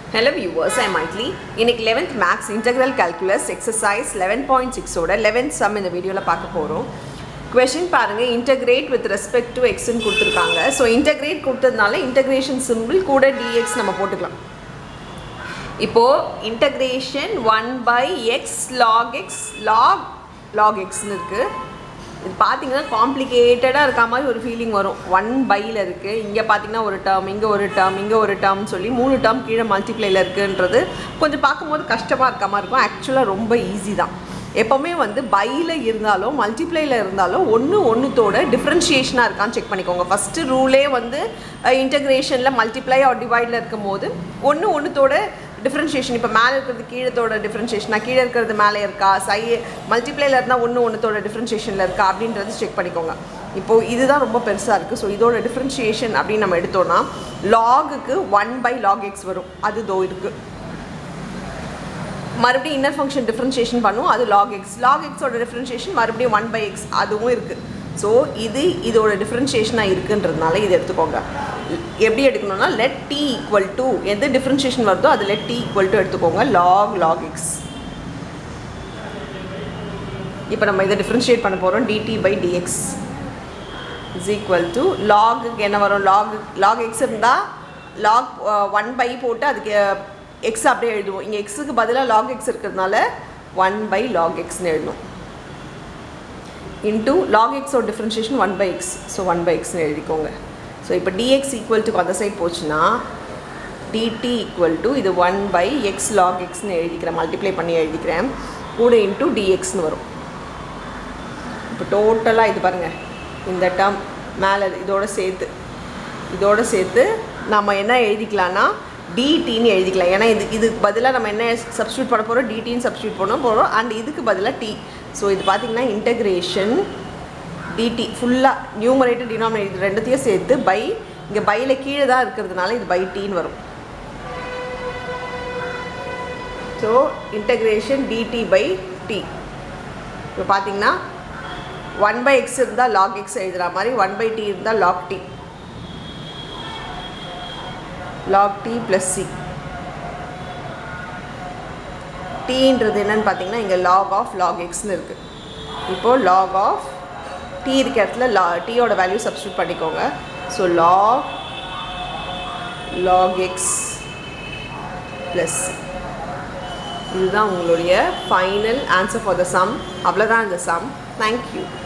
Hello viewers, I am Maitli. இன்னைக்கு 11th Max Integral Calculus exercise 11.6 ஓட 11th sum இந்த வீடியோல பார்க்க போறோம். Question பாருங்க, integrate with respect to x ன்னு கொடுத்திருக்காங்க. So integrate கொடுத்ததனால integration symbol கூட dx நம்ம போட்டுக்கலாம். இப்போ integration 1 by x log x ன்னு இருக்கு. இது பாத்தீங்கன்னா காம்ப்ளிகேட்டடா இருக்க மாதிரி ஒரு ஃபீலிங் வரும். 1 பைல இருக்கு, இங்க பாத்தீங்கன்னா ஒரு டேர்ம், இங்க ஒரு டேர்ம், இங்க ஒரு டேர்ம் சொல்லி மூணு டேர்ம் கீழ மல்டிப்ளைல இருக்குன்றது கொஞ்சம் பாக்கும்போது கஷ்டமா இருக்க மாதிரி இருக்கும். ஆக்சுவலா ரொம்ப ஈஸி தான். எப்பவுமே வந்து பைல இருந்தாலும் மல்டிப்ளைல இருந்தாலும் ஒண்ணுத்தோட டிஃபரன்ஷியேஷனா இருக்கான்னு செக் பண்ணிக்கோங்க. ஃபர்ஸ்ட் ரூலே வந்து இன்டகிரேஷன்ல மல்டிப்ளை ஆர் டிவைட்ல இருக்கும்போது ஒண்ணுத்தோட டிஃபரன்ஷியேஷன், இப்போ மேலே இருக்கிறது கீழத்தோட டிஃபரன்ஷியேஷனா, கீழே இருக்கிறது மேலே இருக்கா, மல்டிப்ளைல இருந்தால் ஒன்றுத்தோட டிஃபரன்ஷியேஷனில் இருக்கா அப்படின்றது செக் பண்ணிக்கோங்க. இப்போது இதுதான் ரொம்ப பெருசாக இருக்குது. ஸோ இதோட டிஃபரன்ஷியேஷன் அப்படின்னு நம்ம எடுத்தோன்னா லாகுக்கு 1 by log x வரும். அது தோ இருக்குது. மறுபடியும் இன்னர் ஃபங்க்ஷன் டிஃபரன்ஷியேஷன் பண்ணுவோம், அது log x. log xோட டிஃபரன்ஷியேஷன் மறுபடியும் 1 by x அதுவும் இருக்குது. ஸோ இதோட டிஃபரன்ஷியேஷனாக இருக்குன்றதுனால இது எடுத்துக்கோங்க. எப்படி எடுக்கணும்னா let t equal to எது டிஃபரன்ஷியேஷன் வருதோ அது let t equal to எடுத்துக்கோங்க log x. இப்போ நம்ம இதை டிஃபரன்ஷியேட் பண்ண போகிறோம். dt by dx is equal to logக்கு என்ன வரும், log x இருந்தால் log 1 by போட்டு அதுக்கு x அப்படியே எழுதுவோம். இங்கே xக்கு பதிலாக log x இருக்கிறதுனால 1 by log xன்னு எழுதணும். into log x or differentiation 1 by x. So 1 by x ன்னு எழுதிக்கோங்க. ஸோ இப்போ dx equal to அந்த சைட் போச்சுன்னா dt equal to இது 1 by x log xன்னு எழுதிக்கிறேன், மல்டிப்ளை பண்ணி எழுதிக்கிறேன், கூட இன்ட்டு dxன்னு வரும். இப்போ டோட்டலாக இது பாருங்கள், இந்த டேர்ம் மேலே இதோட சேர்த்து நம்ம என்ன எழுதிக்கலாம்னா dtன்னு எழுதிக்கலாம். ஏன்னா இதுக்கு பதிலாக நம்ம என்ன சப்ஸ்டியூட் பண்ண போகிறோம், dtன்னு சப்ஸ்டியூட் பண்ண போகிறோம். அண்ட் இதுக்கு பதிலாக t. ஸோ இது பார்த்திங்கன்னா இன்டகிரேஷன் dt ஃபுல்லாக நியூமரேட்டர் டினாமினேட்டர் ரெண்டுத்தையும் சேர்த்து பை, இங்கே பையில் கீழே தான் இருக்கிறதுனால இது பை டீன்னு வரும். So integration dt by t. இப்போ பார்த்தீங்கன்னா 1 by x இருந்தால் log x எழுதுகிற மாதிரி 1 by t இருந்தால் log t plus c. tன்றது என்னன்னு பார்த்தீங்கன்னா இங்கே log xன்னு இருக்குது. இப்போது log t இருக்க இடத்துல tயோட வேல்யூ சப்ஸ்டியூட் பண்ணிக்கோங்க. So log x plus c. இதுதான் உங்களுடைய final answer for the sum. அவ்வளோதான் இந்த சம். தேங்க்யூ.